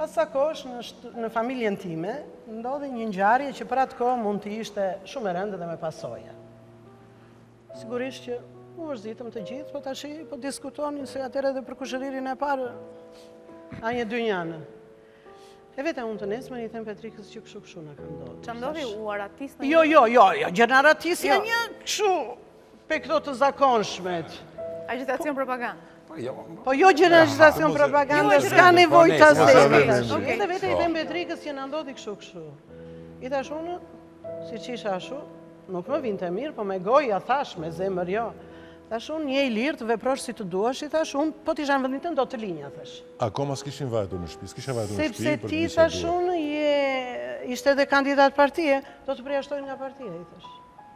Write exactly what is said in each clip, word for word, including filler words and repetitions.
Pas sa kosh, në familjen time, ndodhi një ngjarje që për atë kohë mund të ishte shumë e rëndë dhe me pasoja. Sigurisht që u vërzitëm të gjithë, po tash po diskutonin se atëherë edhe për kushëririn e parë a një dy janë. E vete unë të nesme një them Petrikës që këshu këshu në ka ndodhë. Që ndodhi u aratis në një? Jo, jo, jo, jo, gjeneratisja një këshu pe këto të zakonshmet. Agitacion propaganda. Po jo gjeneracion propaganda, s'ka nevoj të asemi. Edhe vete i them Petrikës që në ndodhi këshu këshu. I thash unë, si që isha ashu, nuk më vinte mirë, po me goja thash, me zemër jo. Thash unë, një i lirë të veprosh si të duash, i thash unë, po t'isha në venditën do të linja, thash. Akoma s'kishin vajtu në shpi, s'kisha vajtu në shpi. Sepse ti, thash unë, ishte edhe kandidat partije, do të përjashtojnë nga partije, i thash.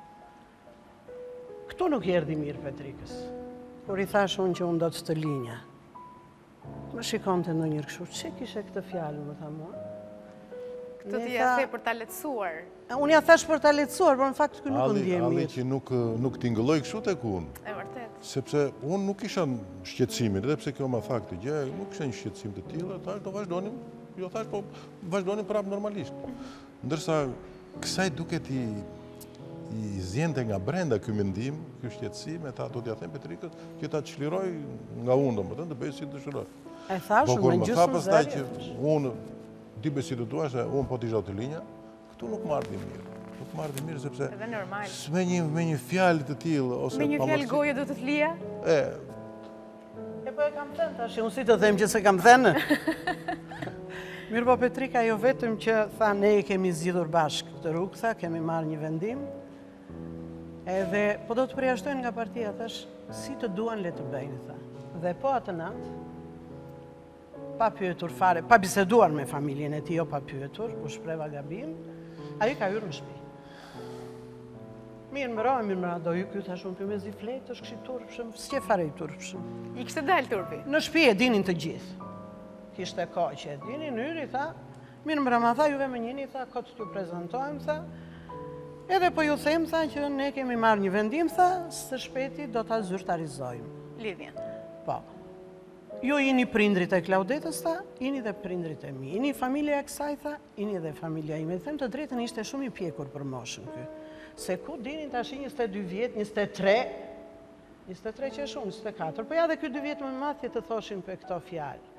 Këtu nuk jerdi mirë Petrikës. Kur i thash unë që unë do të të linja. Më shikon të në njërë këshu, që kishe këtë fjallë, më tha mua? Këtë ti ja the për ta letësuar. Unë ja thash për ta letësuar, por në fakt kë nuk ndje mirë. Ali që nuk t'ingëlloj këshu të kunë. E vërtet. Sepse unë nuk isha në shqetsimin, edhe pse kjo ma tha këtë gjë, nuk isha një shqetsim të tila, thash do vazhdonim, jo thash po vazhdonim prapë normalisht. Ndërsa kësaj duket i i zjente nga brenda ky mendim, ky shqetësim, e tha do t'ja them Petrikës që ta çliroj nga unë, domethënë të bëj si dëshiroj. E thash me gjysmë zëri. Unë ti bëj si të duash, unë po t'isha të linja, këtu nuk marrdi mirë. Nuk marrdi mirë sepse edhe normal. Me një me një fjalë të tillë ose me një fjalë goje do të të lija? E. E po e kam thënë tash, unë si të them që se kam thënë. Mirë po Petrika, jo vetëm që tha ne kemi zgjidhur bashkë të rrugë, tha, kemi marrë një vendim. Edhe, po do të përjashtojnë nga partia, thash, si të duan le të bëjnë, tha. Dhe po atë natë, pa pyetur fare, pa biseduar me familjen e ti, jo pa pyetur, ku shpreva gabim, ajo ka hyrë në shtëpi. Mirë mëra, mirë mëra, do ju kjo thash unë për me zi fletë, është kështë i turpshëm, s'ke fare i turpshëm. I kështë dalë turpi? Në shtëpi e dinin të gjithë. Kishte ko që e dinin, yri, tha, mirë mëra, ma tha, juve me njëni, tha, këtë t'ju prezentojmë, tha, edhe po ju them, tha, që ne kemi marrë një vendim, tha, së shpeti do t'a zyrtarizojmë. Lidhjen. Po. Ju jini prindrit e Klaudetës, tha, jini dhe prindrit e mi. Jini familja e kësaj, tha, jini dhe familja ime. Them të drejtën ishte shumë i pjekur për moshën kë. Se ku dinin tash njëzet e dy vjetë, njëzet e tre, njëzet e tre që e shumë, njëzet e katër. Po ja dhe kjo dy vjetë më mathje të thoshin për këto fjalë.